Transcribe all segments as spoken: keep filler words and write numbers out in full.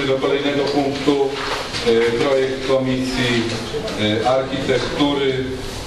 do kolejnego punktu. Projekt Komisji Architektury.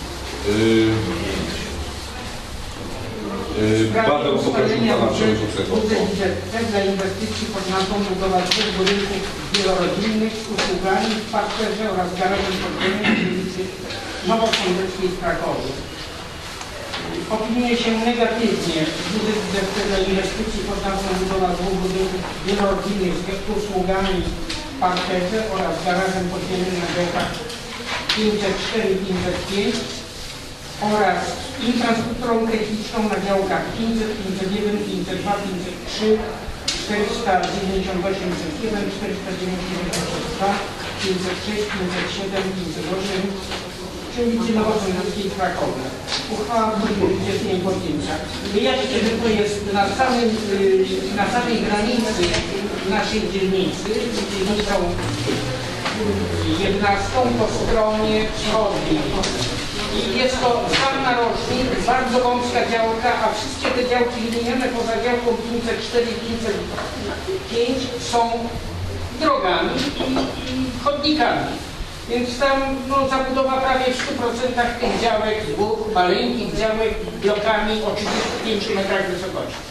Bardzo poprosimy Pana Przewodniczącego. Dla inwestycji pod nazwą budowa dwóch budynków wielorodzinnych z usługami w parterze oraz garażem podwójnym w ulicy Nowosądeckiej w Krakowie. Opiniuje się negatywnie dla inwestycji pod nazwą budowa dwóch budynków wielorodzinnych z usługami w parterze oraz garażem podziemnym na działkach pięćset cztery i pięćset pięć oraz infrastrukturą techniczną na działkach pięćset, pięćset jeden, pięćset dwa, pięćset trzy, czterysta dziewięćdziesiąt osiem, pięćset jeden, czterysta dziewięćdziesiąt dwa, pięćset sześć, pięćset siedem, pięćset osiem, przy ulicy Nowosądeckiej w Krakowie. Uchwała jest nie podjęcia. Wyjaśnię, że to jest na, samym, na samej granicy naszej dzielnicy, dzielnicą jedenastą po stronie wschodniej. I jest to sam narożnik, bardzo wąska działka, a wszystkie te działki wymienione poza działką pięćset cztery i pięćset pięć są drogami i, i chodnikami. Więc tam no, zabudowa prawie w stu procentach tych działek, dwóch maleńkich działek blokami o trzydziestu pięciu metrach wysokości.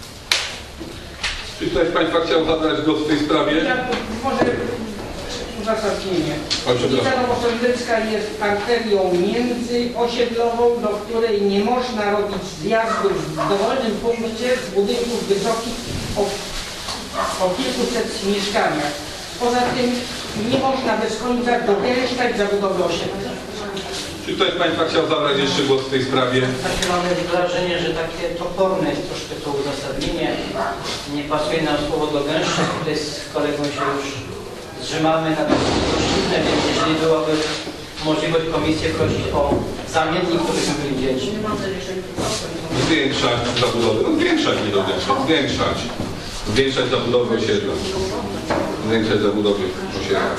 Czy ktoś z Państwa chciał zabrać głos w tej sprawie? Ja, może uzasadnienie. Ulica Nowosądecka jest arterią międzyosiedlową, do której nie można robić zjazdów w dowolnym punkcie z budynków wysokich o, o kilkuset mieszkaniach. Poza tym nie można bez końca dogęszczać zabudowy osiedla. Czy ktoś z Państwa chciał zabrać jeszcze głos w tej sprawie? Takie mamy wrażenie, że takie toporne jest troszkę to uzasadnienie. Nie pasuje nam słowo dogęszczać. Tutaj z kolegą się już zrzymamy na to roślinne, więc jeśli byłaby możliwość komisję prosić o zamiennik, to byśmy byli wdzięczni. Zwiększać zabudowę. No zwiększać, nie dogęszczać. Zwiększać. Zwiększać zabudowę osiedla. Zwiększać zabudowę osiedla.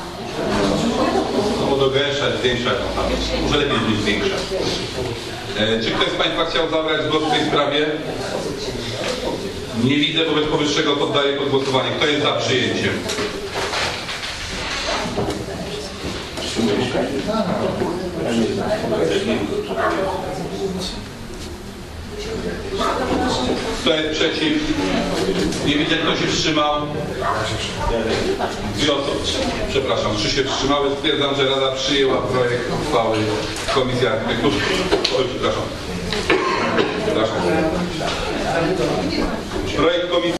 No dogęszczać, zwiększać. No tam. Może lepiej niż zwiększać. E, czy ktoś z Państwa chciał zabrać głos w tej sprawie? Nie widzę, wobec powyższego poddaję pod głosowanie. Kto jest za przyjęciem? Kto jest przeciw? Nie widzę, kto się wstrzymał. Dwie osoby. Przepraszam, trzy się wstrzymały. Stwierdzam, że Rada przyjęła projekt uchwały Komisji Architektury. Oj, przepraszam. Przepraszam. Projekt Komisji